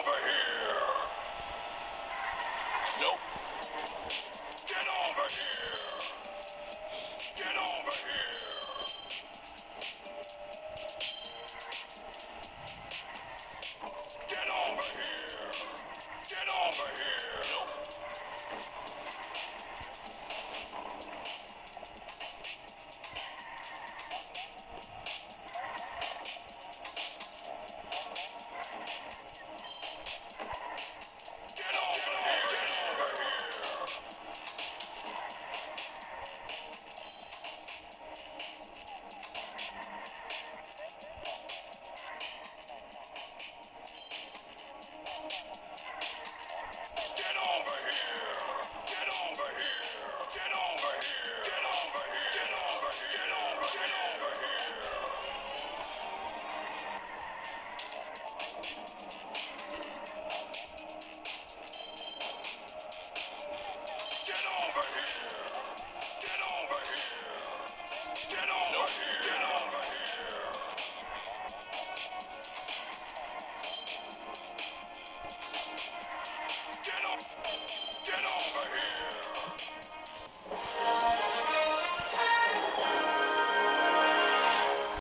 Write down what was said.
over here! Nope. Get over here! Get over here! Get over here! Get over here! Nope. Get over here! Get over here! Get over here! Get over here! Get over here! Get over here! Get over here! Get over! Get over here! Get over here!